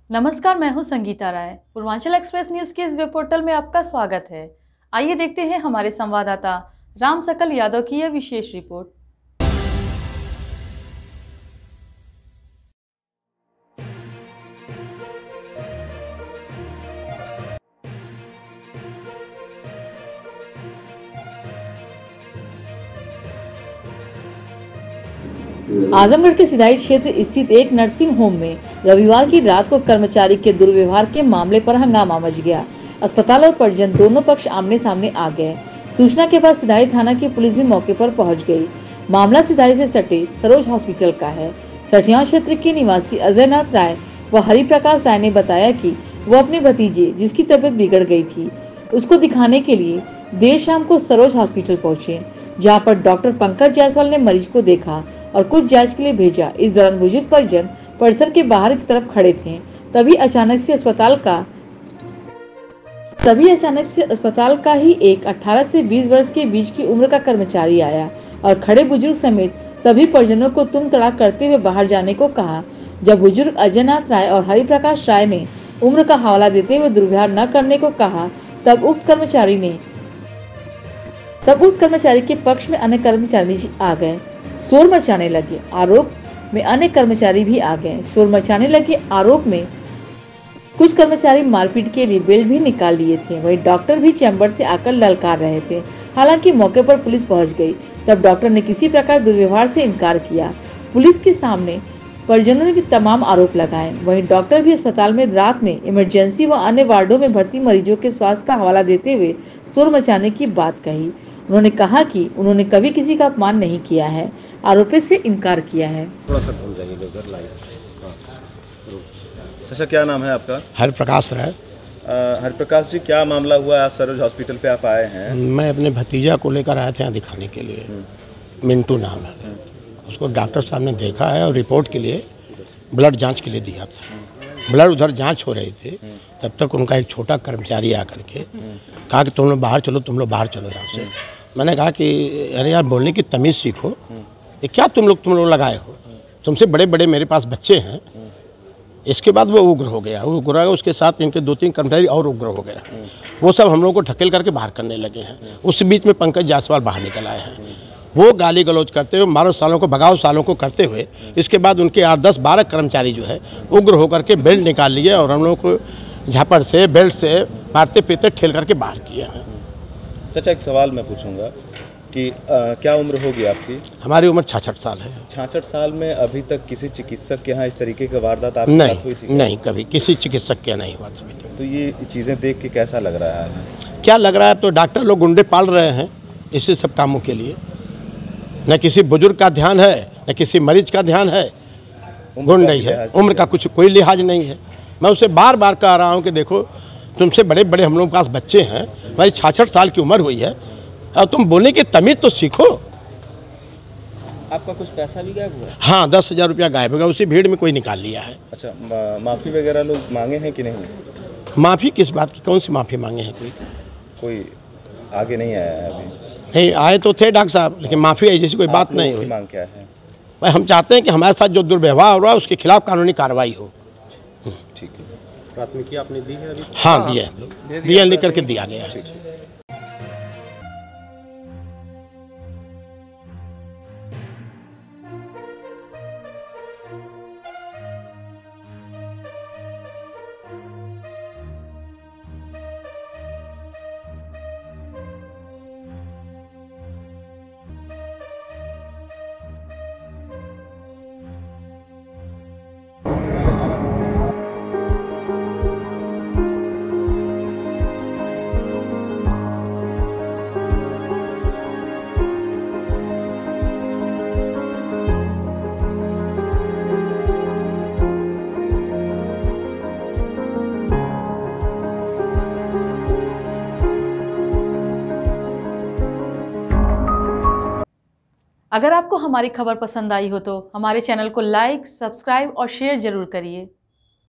नमस्कार, मैं हूं संगीता राय। पूर्वांचल एक्सप्रेस न्यूज के इस वेब पोर्टल में आपका स्वागत है। आइए देखते हैं हमारे संवाददाता राम सकल यादव की यह विशेष रिपोर्ट। आजमगढ़ के सिधाई क्षेत्र स्थित एक नर्सिंग होम में रविवार की रात को कर्मचारी के दुर्व्यवहार के मामले पर हंगामा मच गया। अस्पताल और परिजन दोनों पक्ष आमने सामने आ गए। सूचना के बाद सिधाई थाना की पुलिस भी मौके पर पहुंच गई। मामला सिधाई से सटे सरोज हॉस्पिटल का है। सठिया क्षेत्र के निवासी अजय नाथ राय व हरिप्रकाश राय ने बताया कि वो अपने भतीजे, जिसकी तबीयत बिगड़ गई थी, उसको दिखाने के लिए देर शाम को सरोज हॉस्पिटल पहुंचे, जहां पर डॉक्टर पंकज जायसवाल ने मरीज को देखा और कुछ जांच के लिए भेजा। इस दौरान बुजुर्ग परिजन परिसर के बाहर की तरफ खड़े थे। तभी अचानक से अस्पताल का ही एक 18 से 20 वर्ष के बीच की उम्र का कर्मचारी आया और खड़े बुजुर्ग समेत सभी परिजनों को तुम तड़ाक करते हुए बाहर जाने को कहा। जब बुजुर्ग अजय नाथ राय और हरिप्रकाश राय ने उम्र का हवाला देते हुए दुर्व्यवहार न करने को कहा, तब उक्त कर्मचारी के पक्ष में अन्य कर्मचारी आ गए, शोर मचाने लगे। आरोप में अन्य कर्मचारी भी आ गए, शोर मचाने लगे। आरोप में कुछ कर्मचारी मारपीट के लिए बेल्ट भी निकाल लिए थे। वहीं डॉक्टर भी चैम्बर से आकर ललकार रहे थे। हालांकि मौके पर पुलिस पहुंच गई, तब डॉक्टर ने किसी प्रकार दुर्व्यवहार से इनकार किया। पुलिस के सामने परिजनों ने तमाम आरोप लगाए। वहीं डॉक्टर भी अस्पताल में रात में इमरजेंसी व अन्य वार्डों में भर्ती मरीजों के स्वास्थ्य का हवाला देते हुए शोर मचाने की बात कही। उन्होंने कहा कि उन्होंने कभी किसी का अपमान नहीं किया है, आरोपी से इनकार किया है। थोड़ा सा भूल जाइए इधर लाइव। अच्छा, क्या नाम है आपका? हरिप्रकाश राय। हरिप्रकाश जी, क्या मामला हुआ? आज सरोज हॉस्पिटल पे आप आए हैं। मैं अपने भतीजा को लेकर आया था यहाँ दिखाने के लिए। मिंटू नाम है उसको। डॉक्टर साहब ने देखा है और रिपोर्ट के लिए ब्लड जांच के लिए दिया था। ब्लड उधर जांच हो रही थी, तब तक उनका एक छोटा कर्मचारी आकर के कहा कि तुम लोग बाहर चलो यहाँ से। मैंने कहा कि अरे यार, बोलने की तमीज़ सीखो। ये क्या तुम लोग लगाए हो? तुमसे बड़े बड़े मेरे पास बच्चे हैं। इसके बाद वो उग्र हो गया। उसके साथ इनके 2-3 कर्मचारी और उग्र हो गए। वो सब हम लोगों को ढकेल करके बाहर करने लगे हैं। उस बीच में पंकज जायसवाल बाहर निकल आए हैं। वो गाली गलौज करते हुए, मारो सालों को भगाओ सालों को करते हुए, इसके बाद उनके 8, 10, 12 कर्मचारी जो है उग्र होकर के बेल्ट निकाल लिए और हम लोगों को झापड़ से, बेल्ट से मारते पीते ठेल करके बाहर किए हैं। चाचा, एक सवाल मैं पूछूंगा कि क्या उम्र होगी आपकी? हमारी उम्र 66 साल है। 66 साल में अभी तक किसी चिकित्सक के यहाँ इस तरीके का वारदात आपके साथ हुई थी? नहीं, कभी किसी चिकित्सक के नहीं हुआ था। तो ये चीज़ें देख के कैसा लग रहा है? क्या लग रहा है? तो डॉक्टर लोग गुंडे पाल रहे हैं इसी सब कामों के लिए। न किसी बुजुर्ग का ध्यान है, न किसी मरीज का ध्यान है। गुंडई है, उम्र का कोई लिहाज नहीं है। मैं उसे बार बार कह रहा हूँ कि देखो, तुमसे बड़े बड़े हम लोगों के पास बच्चे हैं। भाई 66 साल की उम्र हुई है और तुम बोलने की तमीज़ तो सीखो। आपका कुछ पैसा भी गायब हुआ? हाँ, 10,000 रुपया गायब होगा। उसी भीड़ में कोई निकाल लिया है। अच्छा, माफ़ी वगैरह लोग मांगे हैं कि नहीं? माफ़ी किस बात की? कौन सी माफ़ी मांगे हैं? कोई आगे नहीं आया है अभी? नहीं, आए तो थे डॉक्टर साहब, लेकिन माफ़ी जैसी कोई बात नहीं हुई। मांग क्या है? भाई, हम चाहते हैं कि हमारे साथ जो दुर्व्यवहार हो रहा है उसके खिलाफ कानूनी कार्रवाई हो। ठीक है। प्राथमिकी आपने दी है अभी? हाँ, दिया लिख करके दिया गया है। अगर आपको हमारी खबर पसंद आई हो तो हमारे चैनल को लाइक, सब्सक्राइब और शेयर जरूर करिए।